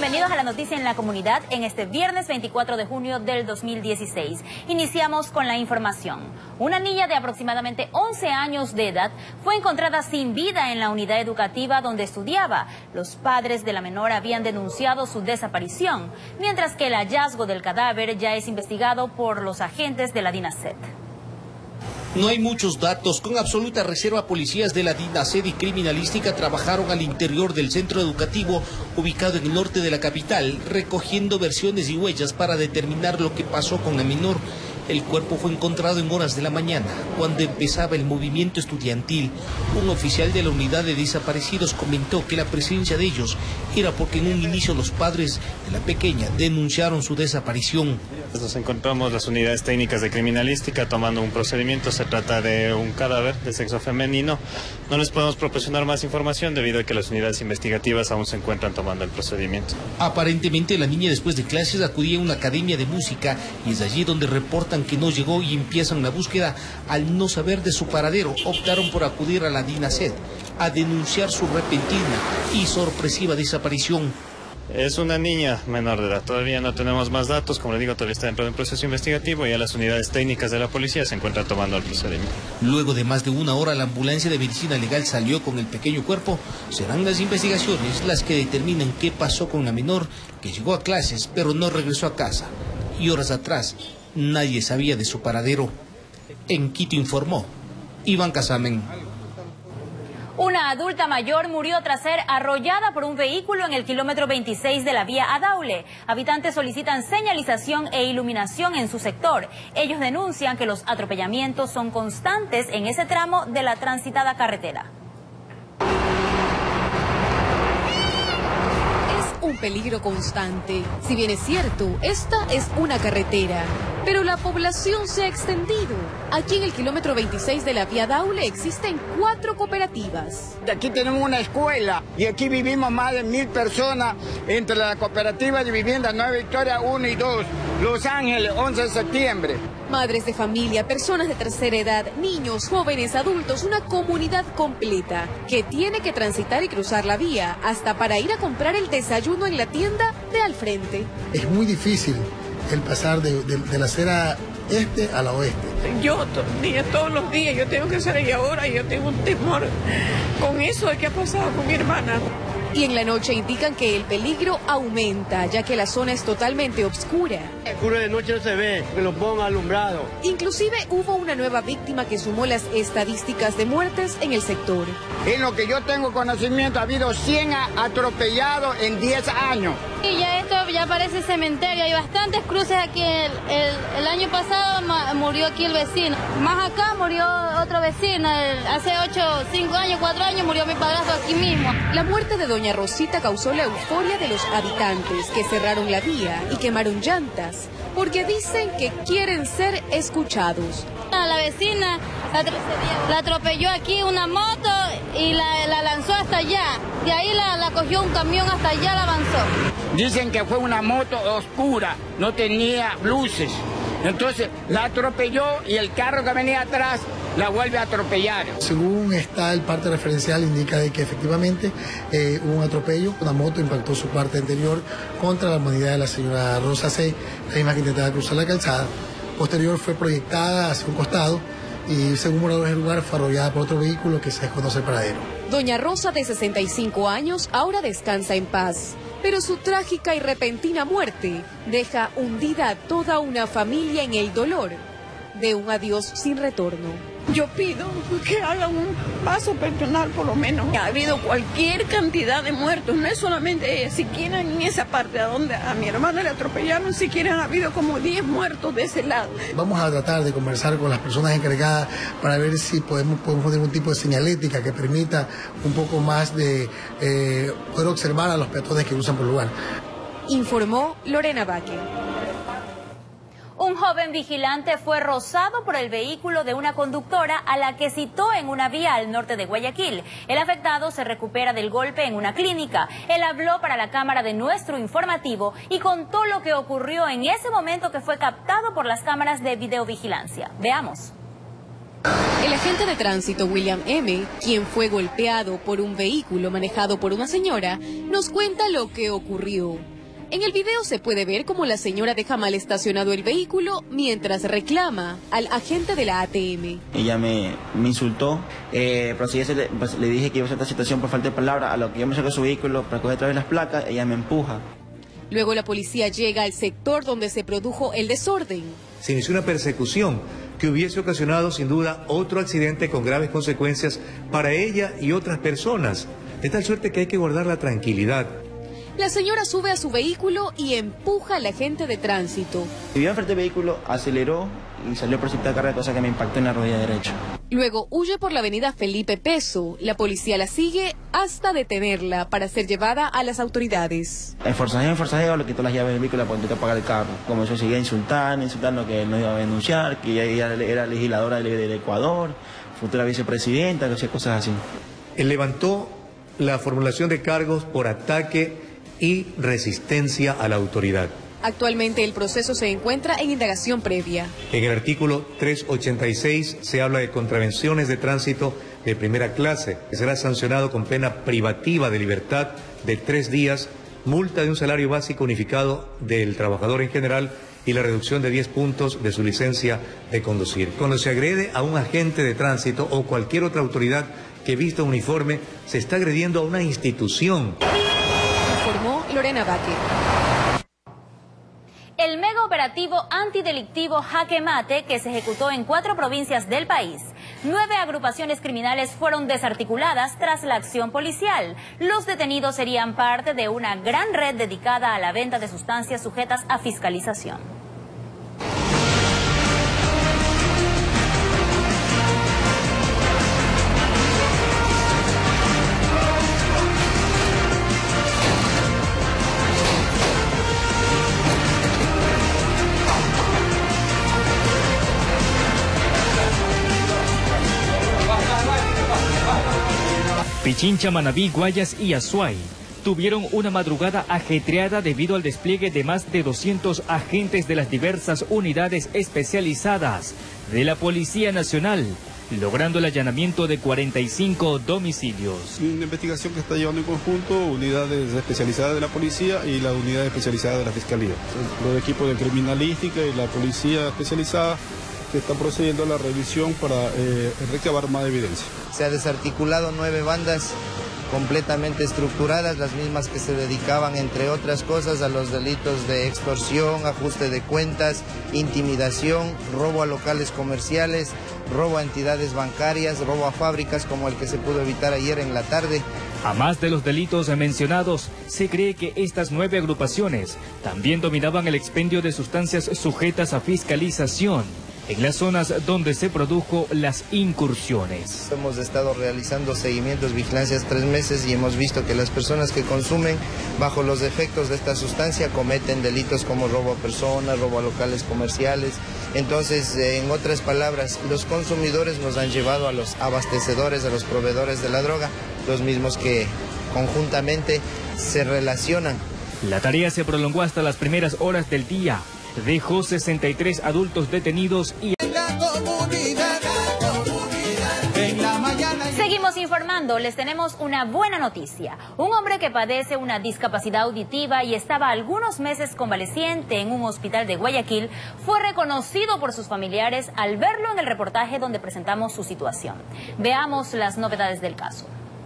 Bienvenidos a la noticia en la comunidad en este viernes 24 de junio del 2016. Iniciamos con la información. Una niña de aproximadamente 11 años de edad fue encontrada sin vida en la unidad educativa donde estudiaba. Los padres de la menor habían denunciado su desaparición, mientras que el hallazgo del cadáver ya es investigado por los agentes de la DINASED. No hay muchos datos. Con absoluta reserva, policías de la DINASED y criminalística trabajaron al interior del centro educativo ubicado en el norte de la capital, recogiendo versiones y huellas para determinar lo que pasó con la menor. El cuerpo fue encontrado en horas de la mañana, cuando empezaba el movimiento estudiantil. Un oficial de la unidad de desaparecidos comentó que la presencia de ellos era porque en un inicio los padres de la pequeña denunciaron su desaparición. Nos encontramos las unidades técnicas de criminalística tomando un procedimiento. Se trata de un cadáver de sexo femenino. No les podemos proporcionar más información debido a que las unidades investigativas aún se encuentran tomando el procedimiento. Aparentemente la niña después de clases acudía a una academia de música y es allí donde reportan que no llegó y empiezan la búsqueda. Al no saber de su paradero, optaron por acudir a la DINASED a denunciar su repentina y sorpresiva desaparición. Es una niña menor de edad, todavía no tenemos más datos, como le digo, todavía está dentro de un proceso investigativo y ya las unidades técnicas de la policía se encuentran tomando el procedimiento. Luego de más de una hora, la ambulancia de medicina legal salió con el pequeño cuerpo. Serán las investigaciones las que determinen qué pasó con la menor, que llegó a clases pero no regresó a casa. Y horas atrás, nadie sabía de su paradero. En Quito informó Iván Casamen. Una adulta mayor murió tras ser arrollada por un vehículo en el kilómetro 26 de la vía a Daule. Habitantes solicitan señalización e iluminación en su sector. Ellos denuncian que los atropellamientos son constantes en ese tramo de la transitada carretera. Un peligro constante. Si bien es cierto, esta es una carretera, pero la población se ha extendido. Aquí en el kilómetro 26 de la vía Daule existen 4 cooperativas. Aquí tenemos una escuela y aquí vivimos más de 1000 personas entre la cooperativa de vivienda Nueva Victoria 1 y 2, Los Ángeles, 11 de septiembre. Madres de familia, personas de tercera edad, niños, jóvenes, adultos, una comunidad completa que tiene que transitar y cruzar la vía hasta para ir a comprar el desayuno en la tienda de al frente. Es muy difícil el pasar de la acera este a la oeste. Yo todos los días, yo tengo que salir y ahora yo tengo un temor con eso de que ha pasado con mi hermana. Y en la noche indican que el peligro aumenta, ya que la zona es totalmente oscura. Oscuro de noche no se ve, que lo pongan alumbrado. Inclusive hubo una nueva víctima que sumó las estadísticas de muertes en el sector. En lo que yo tengo conocimiento, ha habido 100 atropellados en 10 años. Y ya esto ya parece cementerio, hay bastantes cruces aquí. El año pasado murió aquí el vecino. Más acá murió otro vecino. Hace 5 años, 4 años murió mi padrastro aquí mismo. La muerte de doña Rosita causó la euforia de los habitantes que cerraron la vía y quemaron llantas porque dicen que quieren ser escuchados. A la vecina la atropelló aquí una moto y la lanzó hasta allá. De ahí la cogió un camión hasta allá, la avanzó. Dicen que fue una moto oscura, no tenía luces. Entonces la atropelló y el carro que venía atrás la vuelve a atropellar. Según está el parte referencial, indica de que efectivamente hubo un atropello. Una moto impactó su parte anterior contra la humanidad de la señora Rosa C., la misma que intentaba cruzar la calzada. Posterior fue proyectada hacia un costado y según moradores del lugar fue arrollada por otro vehículo que se desconoce el paradero. Doña Rosa, de 65 años, ahora descansa en paz. Pero su trágica y repentina muerte deja hundida a toda una familia en el dolor de un adiós sin retorno. Yo pido que hagan un paso personal por lo menos. Ha habido cualquier cantidad de muertos, no es solamente ella, siquiera en esa parte a donde a mi hermana le atropellaron, siquiera han habido como 10 muertos de ese lado. Vamos a tratar de conversar con las personas encargadas para ver si podemos poner un tipo de señalética que permita un poco más de poder observar a los peatones que cruzan por el lugar. Informó Lorena Baque. Un joven vigilante fue rozado por el vehículo de una conductora a la que citó en una vía al norte de Guayaquil. El afectado se recupera del golpe en una clínica. Él habló para la cámara de nuestro informativo y contó lo que ocurrió en ese momento que fue captado por las cámaras de videovigilancia. Veamos. El agente de tránsito William M., quien fue golpeado por un vehículo manejado por una señora, nos cuenta lo que ocurrió. En el video se puede ver cómo la señora deja mal estacionado el vehículo mientras reclama al agente de la ATM. Ella me insultó, pero si le dije que iba a hacer esta situación por falta de palabra, a lo que yo me saco su vehículo para coger otra vez las placas, ella me empuja. Luego la policía llega al sector donde se produjo el desorden. Se inició una persecución que hubiese ocasionado sin duda otro accidente con graves consecuencias para ella y otras personas, de tal suerte que hay que guardar la tranquilidad. La señora sube a su vehículo y empuja al agente de tránsito. Vivió enfrente del vehículo, aceleró y salió por cierta carga, cosa que me impactó en la rodilla derecha. Luego huye por la avenida Felipe Peso. La policía la sigue hasta detenerla para ser llevada a las autoridades. En forcejeo, le quitó las llaves del vehículo para intentar apagar el carro. Comenzó a seguir insultando que él no iba a denunciar, que ella era legisladora del Ecuador, futura vicepresidenta, que hacía cosas así. Él levantó la formulación de cargos por ataque y resistencia a la autoridad. Actualmente el proceso se encuentra en indagación previa. En el artículo 386 se habla de contravenciones de tránsito de primera clase, que será sancionado con pena privativa de libertad de 3 días, multa de un salario básico unificado del trabajador en general y la reducción de 10 puntos de su licencia de conducir. Cuando se agrede a un agente de tránsito o cualquier otra autoridad que vista uniforme, se está agrediendo a una institución. Informó Lorena Baque. El mega operativo antidelictivo Jaque Mate, que se ejecutó en 4 provincias del país. 9 agrupaciones criminales fueron desarticuladas tras la acción policial. Los detenidos serían parte de una gran red dedicada a la venta de sustancias sujetas a fiscalización. Pichincha, Manabí, Guayas y Azuay tuvieron una madrugada ajetreada debido al despliegue de más de 200 agentes de las diversas unidades especializadas de la Policía Nacional, logrando el allanamiento de 45 domicilios. Una investigación que está llevando en conjunto unidades especializadas de la policía y la unidad especializada de la Fiscalía. Los equipos de criminalística y la policía especializada que están procediendo a la revisión para recabar más evidencia. Se ha desarticulado 9 bandas completamente estructuradas, las mismas que se dedicaban, entre otras cosas, a los delitos de extorsión, ajuste de cuentas, intimidación, robo a locales comerciales, robo a entidades bancarias, robo a fábricas como el que se pudo evitar ayer en la tarde. A más de los delitos mencionados, se cree que estas 9 agrupaciones también dominaban el expendio de sustancias sujetas a fiscalización en las zonas donde se produjo las incursiones. Hemos estado realizando seguimientos, vigilancias 3 meses y hemos visto que las personas que consumen bajo los efectos de esta sustancia cometen delitos como robo a personas, robo a locales comerciales. Entonces, en otras palabras, los consumidores nos han llevado a los abastecedores, a los proveedores de la droga, los mismos que conjuntamente se relacionan. La tarea se prolongó hasta las primeras horas del día. Dejó 63 adultos detenidos y... Seguimos informando, les tenemos una buena noticia. Un hombre que padece una discapacidad auditiva y estaba algunos meses convaleciente en un hospital de Guayaquil fue reconocido por sus familiares al verlo en el reportaje donde presentamos su situación. Veamos las novedades del caso.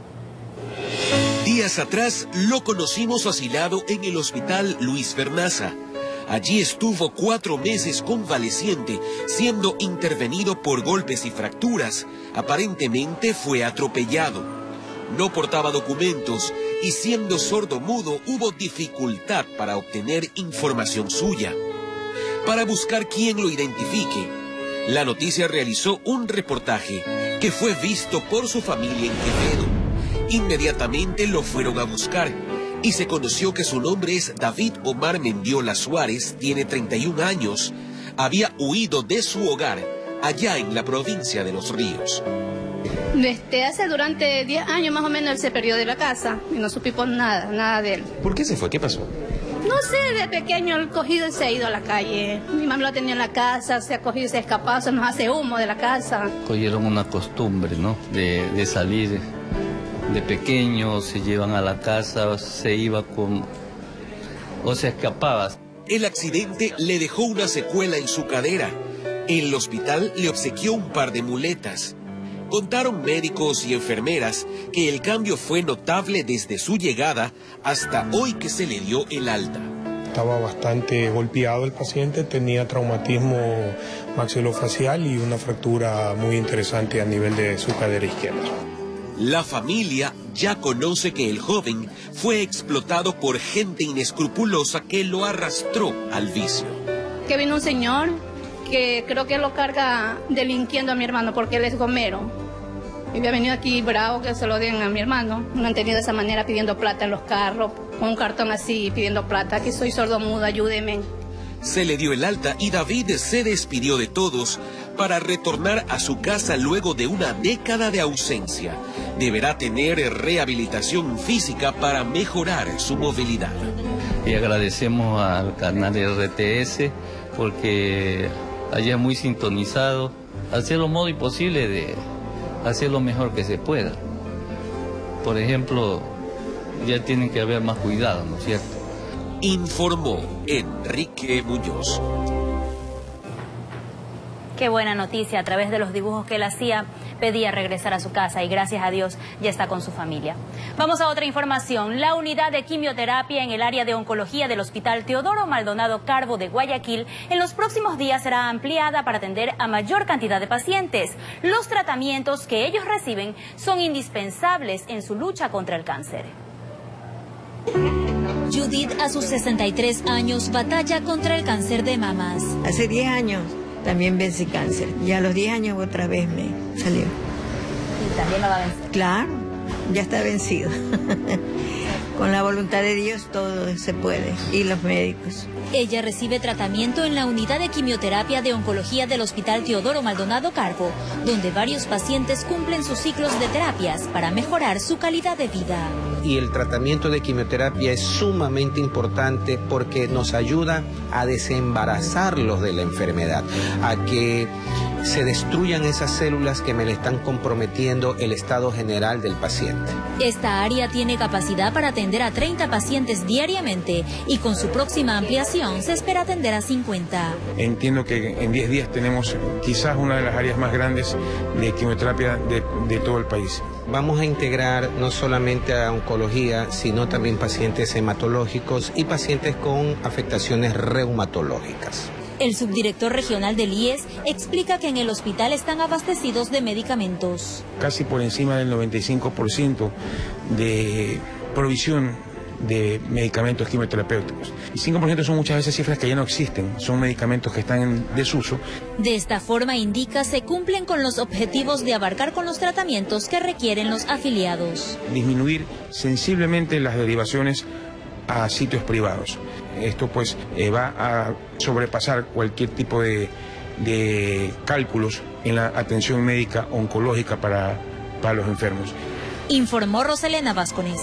Días atrás lo conocimos asilado en el hospital Luis Vernaza. Allí estuvo 4 meses convaleciente, siendo intervenido por golpes y fracturas. Aparentemente fue atropellado. No portaba documentos y siendo sordomudo hubo dificultad para obtener información suya. Para buscar quién lo identifique, la noticia realizó un reportaje que fue visto por su familia en Quevedo. Inmediatamente lo fueron a buscar y se conoció que su nombre es David Omar Mendiola Suárez, tiene 31 años, había huido de su hogar allá en la provincia de Los Ríos. Hace durante 10 años más o menos él se perdió de la casa y no supimos nada de él. ¿Por qué se fue? ¿Qué pasó? No sé, de pequeño el cogido se ha ido a la calle. Mi mamá lo tenía en la casa, se ha cogido y se ha escapado, se nos hace humo de la casa. Cogieron una costumbre, ¿no? De salir. De pequeño se llevan a la casa, se iba o se escapaba. El accidente le dejó una secuela en su cadera. El hospital le obsequió un par de muletas. Contaron médicos y enfermeras que el cambio fue notable desde su llegada hasta hoy que se le dio el alta. Estaba bastante golpeado el paciente, tenía traumatismo maxilofacial y una fractura muy interesante a nivel de su cadera izquierda. La familia ya conoce que el joven fue explotado por gente inescrupulosa que lo arrastró al vicio. Que vino un señor que creo que lo carga delinquiendo a mi hermano porque él es gomero. Y había venido aquí bravo que se lo den a mi hermano. Me han tenido de esa manera pidiendo plata en los carros, con un cartón así pidiendo plata. Aquí soy sordomudo, ayúdeme. Se le dio el alta y David se despidió de todos para retornar a su casa luego de una década de ausencia. Deberá tener rehabilitación física para mejorar su movilidad. Y agradecemos al canal RTS porque allá muy sintonizado, hacer lo modo imposible de hacer lo mejor que se pueda. Por ejemplo, ya tienen que haber más cuidado, ¿no es cierto? Informó Enrique Muñoz. Qué buena noticia, a través de los dibujos que él hacía, pedía regresar a su casa y gracias a Dios ya está con su familia. Vamos a otra información. La unidad de quimioterapia en el área de oncología del Hospital Teodoro Maldonado Carbo de Guayaquil en los próximos días será ampliada para atender a mayor cantidad de pacientes. Los tratamientos que ellos reciben son indispensables en su lucha contra el cáncer. Judith, a sus 63 años, batalla contra el cáncer de mamas. Hace 10 años también vencí cáncer y a los 10 años otra vez me salió. ¿Y también lo va a vencer? Claro, ya está vencido. Con la voluntad de Dios todo se puede y los médicos. Ella recibe tratamiento en la unidad de quimioterapia de oncología del Hospital Teodoro Maldonado Carbo, donde varios pacientes cumplen sus ciclos de terapias para mejorar su calidad de vida. Y el tratamiento de quimioterapia es sumamente importante porque nos ayuda a desembarazarlos de la enfermedad, a que se destruyan esas células que me le están comprometiendo el estado general del paciente. Esta área tiene capacidad para atender a 30 pacientes diariamente y con su próxima ampliación se espera atender a 50. Entiendo que en 10 días tenemos quizás una de las áreas más grandes de quimioterapia de todo el país. Vamos a integrar no solamente a oncología, sino también pacientes hematológicos y pacientes con afectaciones reumatológicas. El subdirector regional del IES explica que en el hospital están abastecidos de medicamentos. Casi por encima del 95% de provisión de medicamentos quimioterapéuticos. Y 5% son muchas veces cifras que ya no existen, son medicamentos que están en desuso. De esta forma, indica, se cumplen con los objetivos de abarcar con los tratamientos que requieren los afiliados. Disminuir sensiblemente las derivaciones a sitios privados. Esto pues va a sobrepasar cualquier tipo de cálculos en la atención médica oncológica para los enfermos. Informó Roselena Vázquez.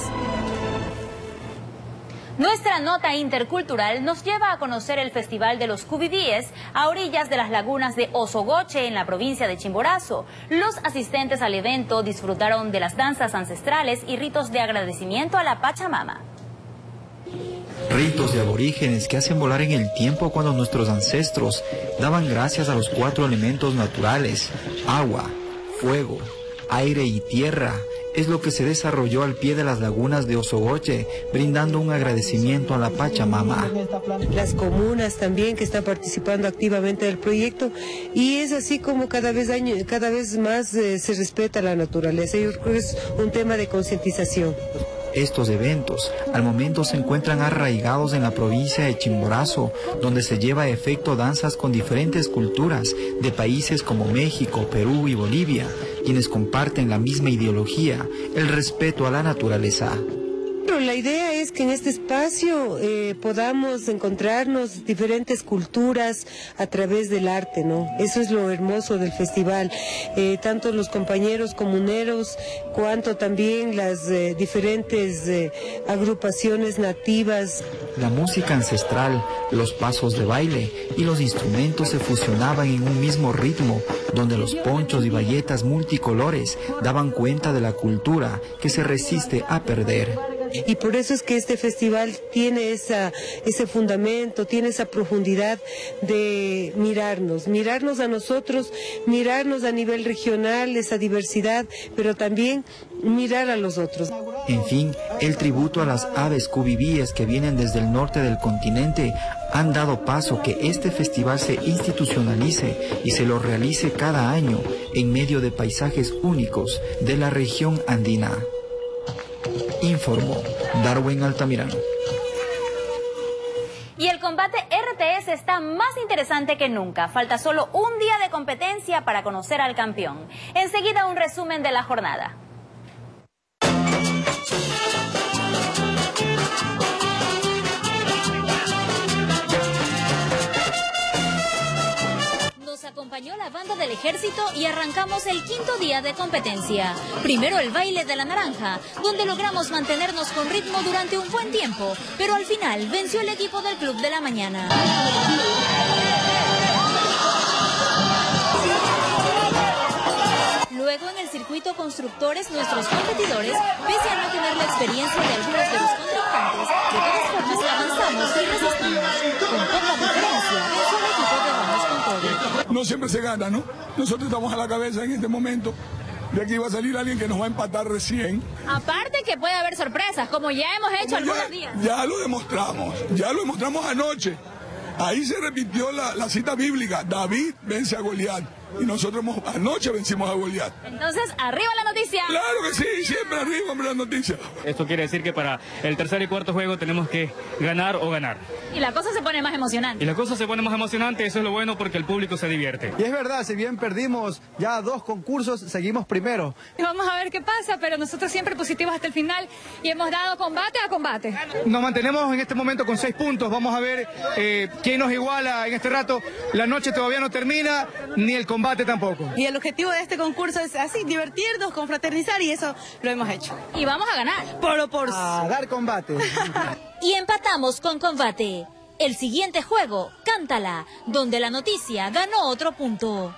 Nuestra nota intercultural nos lleva a conocer el Festival de los Cubidíes a orillas de las lagunas de Osogoche en la provincia de Chimborazo. Los asistentes al evento disfrutaron de las danzas ancestrales y ritos de agradecimiento a la Pachamama. Ritos de aborígenes que hacen volar en el tiempo cuando nuestros ancestros daban gracias a los 4 elementos naturales, agua, fuego, aire y tierra, es lo que se desarrolló al pie de las lagunas de Osogoche, brindando un agradecimiento a la Pachamama. Las comunas también que están participando activamente del proyecto y es así como cada vez más se respeta la naturaleza. Yo creo que es un tema de concientización. Estos eventos al momento se encuentran arraigados en la provincia de Chimborazo, donde se lleva a efecto danzas con diferentes culturas de países como México, Perú y Bolivia, quienes comparten la misma ideología, el respeto a la naturaleza. La idea es que en este espacio podamos encontrarnos diferentes culturas a través del arte, ¿no? Eso es lo hermoso del festival, tanto los compañeros comuneros, cuanto también las diferentes agrupaciones nativas. La música ancestral, los pasos de baile y los instrumentos se fusionaban en un mismo ritmo, donde los ponchos y bayetas multicolores daban cuenta de la cultura que se resiste a perder. Y por eso es que este festival tiene ese fundamento, tiene esa profundidad de mirarnos a nosotros, mirarnos a nivel regional, esa diversidad, pero también mirar a los otros. En fin, el tributo a las aves cubibíes que vienen desde el norte del continente han dado paso que este festival se institucionalice y se lo realice cada año en medio de paisajes únicos de la región andina. Informó Darwin Altamirano. Y el combate RTS está más interesante que nunca. Falta solo un día de competencia para conocer al campeón. Enseguida un resumen de la jornada. Acompañó la banda del ejército y arrancamos el 5.º día de competencia. Primero el baile de la naranja, donde logramos mantenernos con ritmo durante un buen tiempo, pero al final venció el equipo del Club de la Mañana. Luego en el circuito constructores nuestros competidores, pese a no tener la experiencia de algunos de los contrincantes, de todas formas avanzamos y resistimos. Con poca diferencia, venció el equipo de Vamos con Todo. No siempre se gana, ¿no? Nosotros estamos a la cabeza en este momento. De aquí va a salir alguien que nos va a empatar recién. Aparte que puede haber sorpresas, como ya hemos hecho algunos días. Ya lo demostramos anoche. Ahí se repitió la cita bíblica, David vence a Goliat. Y nosotros anoche vencimos a Goliat. Entonces, ¡arriba la noticia! Claro que sí, siempre arriba la noticia. Esto quiere decir que para el tercer y cuarto juego tenemos que ganar o ganar. Y la cosa se pone más emocionante. Y la cosa se pone más emocionante, eso es lo bueno porque el público se divierte. Y es verdad, si bien perdimos ya 2 concursos, seguimos primero. Vamos a ver qué pasa, pero nosotros siempre positivos hasta el final y hemos dado combate a combate. Nos mantenemos en este momento con 6 puntos, vamos a ver quién nos iguala en este rato. La noche todavía no termina, ni el combate tampoco. Y el objetivo de este concurso es así, divertirnos, confraternizar y eso lo hemos hecho. Y vamos a ganar. A dar combate. Y empatamos con combate. El siguiente juego, Cántala, donde la noticia ganó otro punto.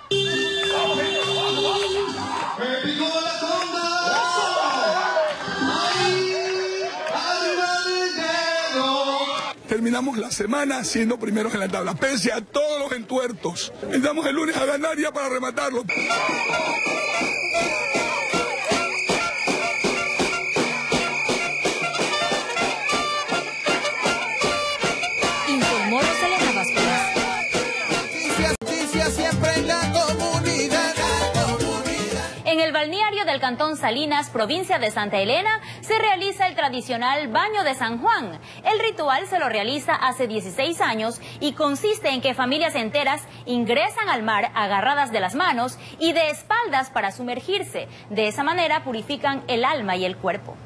Terminamos la semana siendo primeros en la tabla, pese a todos los entuertos. Estamos el lunes a ganar ya para rematarlo. Informó Rosalena Vázquez. Noticias siempre en la comunidad. En el balneario del Cantón Salinas, provincia de Santa Elena, se realiza el tradicional Baño de San Juan. El ritual se lo realiza hace 16 años y consiste en que familias enteras ingresan al mar agarradas de las manos y de espaldas para sumergirse. De esa manera purifican el alma y el cuerpo.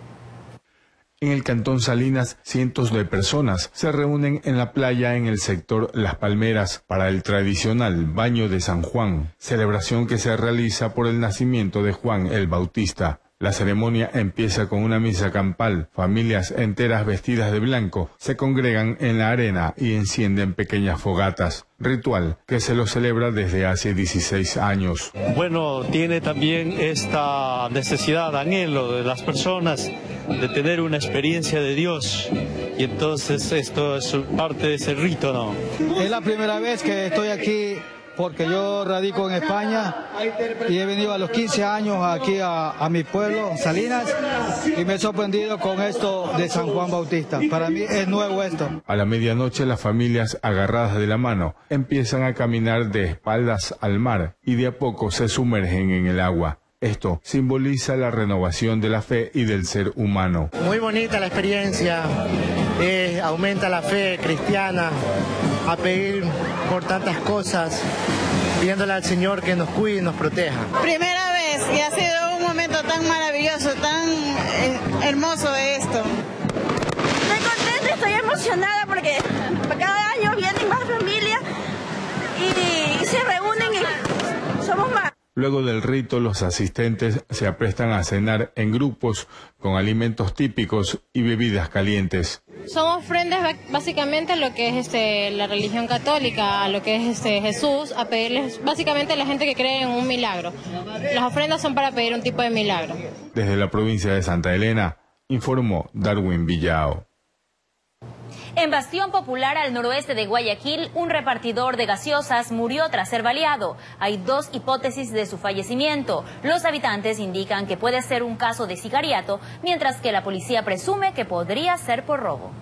En el Cantón Salinas, cientos de personas se reúnen en la playa en el sector Las Palmeras para el tradicional Baño de San Juan, celebración que se realiza por el nacimiento de Juan el Bautista. La ceremonia empieza con una misa campal. Familias enteras vestidas de blanco se congregan en la arena y encienden pequeñas fogatas. Ritual que se lo celebra desde hace 16 años. Bueno, tiene también esta necesidad, anhelo de las personas de tener una experiencia de Dios. Y entonces esto es parte de ese rito, ¿no? Es la primera vez que estoy aquí porque yo radico en España y he venido a los 15 años aquí a mi pueblo, Salinas, y me he sorprendido con esto de San Juan Bautista. Para mí es nuevo esto. A la medianoche las familias agarradas de la mano empiezan a caminar de espaldas al mar y de a poco se sumergen en el agua. Esto simboliza la renovación de la fe y del ser humano. Muy bonita la experiencia, aumenta la fe cristiana, a pedir por tantas cosas, pidiéndole al Señor que nos cuide y nos proteja. Primera vez y ha sido un momento tan maravilloso, tan hermoso de esto. Estoy contenta, estoy emocionada porque cada año vienen más familias y se reúnen y somos más. Luego del rito, los asistentes se aprestan a cenar en grupos con alimentos típicos y bebidas calientes. Son ofrendas básicamente a lo que es la religión católica, a lo que es Jesús, a pedirles básicamente a la gente que cree en un milagro. Las ofrendas son para pedir un tipo de milagro. Desde la provincia de Santa Elena, informó Darwin Villao. En Bastión Popular, al noroeste de Guayaquil, un repartidor de gaseosas murió tras ser baleado. Hay 2 hipótesis de su fallecimiento. Los habitantes indican que puede ser un caso de sicariato, mientras que la policía presume que podría ser por robo.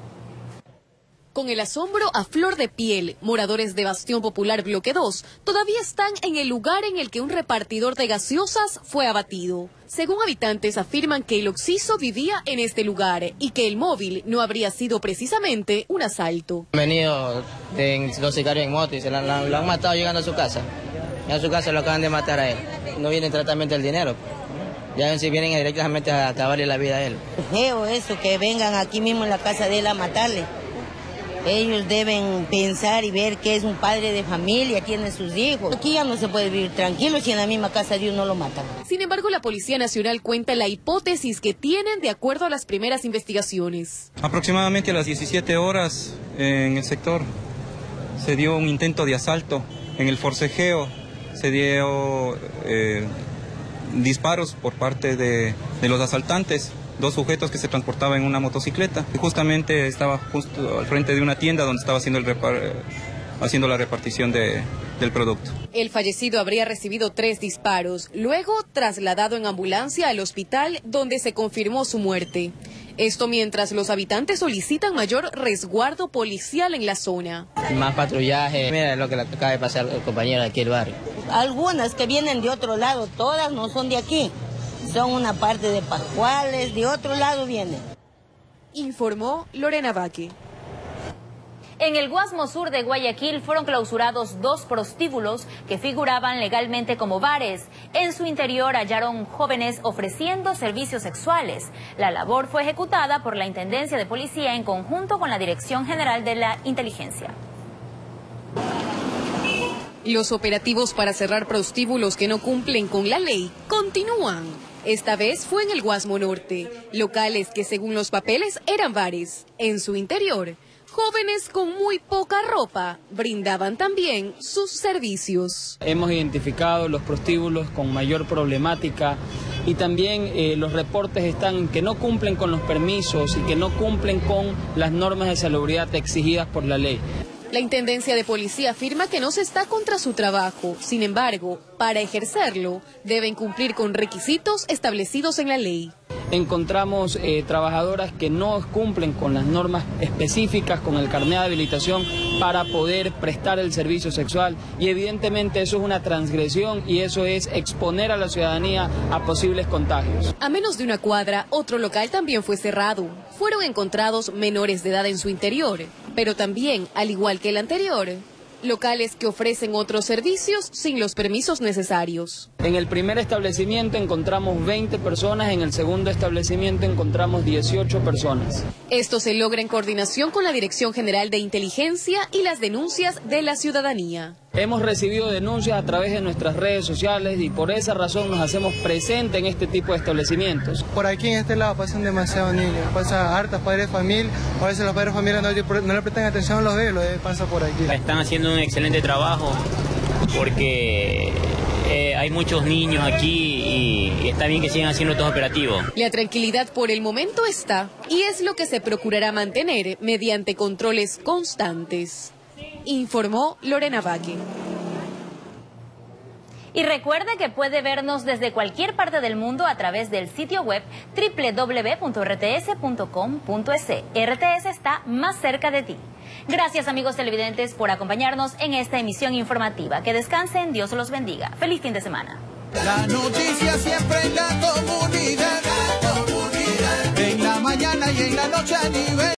Con el asombro a flor de piel, moradores de Bastión Popular Bloque 2 todavía están en el lugar en el que un repartidor de gaseosas fue abatido. Según habitantes, afirman que el occiso vivía en este lugar y que el móvil no habría sido precisamente un asalto. Han venido los sicarios en moto y lo han matado llegando a su casa. Ya a su casa lo acaban de matar a él. No viene tratamiento del dinero. Ya ven si vienen directamente a acabarle la vida a él. Feo eso, que vengan aquí mismo en la casa de él a matarle. Ellos deben pensar y ver que es un padre de familia, tiene sus hijos. Aquí ya no se puede vivir tranquilo si en la misma casa de uno lo matan. Sin embargo, la Policía Nacional cuenta la hipótesis que tienen de acuerdo a las primeras investigaciones. Aproximadamente a las 17 horas en el sector se dio un intento de asalto. En el forcejeo se dio disparos por parte de los asaltantes. 2 sujetos que se transportaban en una motocicleta. Y justamente estaba justo al frente de una tienda donde estaba haciendo la repartición del producto. El fallecido habría recibido 3 disparos, luego trasladado en ambulancia al hospital donde se confirmó su muerte. Esto mientras los habitantes solicitan mayor resguardo policial en la zona. Más patrullaje. Mira lo que le acaba de pasar al compañero de aquí del barrio. Algunas que vienen de otro lado, todas no son de aquí. Son una parte de Pascuales, de otro lado vienen. Informó Lorena Vaque. En el Guasmo Sur de Guayaquil fueron clausurados 2 prostíbulos que figuraban legalmente como bares. En su interior hallaron jóvenes ofreciendo servicios sexuales. La labor fue ejecutada por la Intendencia de Policía en conjunto con la Dirección General de la Inteligencia. Los operativos para cerrar prostíbulos que no cumplen con la ley continúan. Esta vez fue en el Guasmo Norte, locales que según los papeles eran bares. En su interior, jóvenes con muy poca ropa brindaban también sus servicios. Hemos identificado los prostíbulos con mayor problemática y también los reportes están que no cumplen con los permisos y que no cumplen con las normas de salubridad exigidas por la ley. La Intendencia de Policía afirma que no se está contra su trabajo. Sin embargo, para ejercerlo, deben cumplir con requisitos establecidos en la ley. Encontramos trabajadoras que no cumplen con las normas específicas, con el carnet de habilitación para poder prestar el servicio sexual y evidentemente eso es una transgresión y eso es exponer a la ciudadanía a posibles contagios. A menos de una cuadra, otro local también fue cerrado. Fueron encontrados menores de edad en su interior, pero también, al igual que el anterior, locales que ofrecen otros servicios sin los permisos necesarios. En el primer establecimiento encontramos 20 personas, en el segundo establecimiento encontramos 18 personas. Esto se logra en coordinación con la Dirección General de Inteligencia y las denuncias de la ciudadanía. Hemos recibido denuncias a través de nuestras redes sociales y por esa razón nos hacemos presentes en este tipo de establecimientos. Por aquí en este lado pasan demasiados niños, pasan hartas padres de familia, a veces los padres de familia no le prestan atención a los bebés, pasa por aquí. Están haciendo un excelente trabajo porque hay muchos niños aquí y está bien que sigan haciendo estos operativos. La tranquilidad por el momento está y es lo que se procurará mantener mediante controles constantes. Informó Lorena Vaque. Y recuerde que puede vernos desde cualquier parte del mundo a través del sitio web www.rts.com.es. RTS está más cerca de ti. Gracias amigos televidentes por acompañarnos en esta emisión informativa. Que descansen, Dios los bendiga. Feliz fin de semana. La noticia siempre en la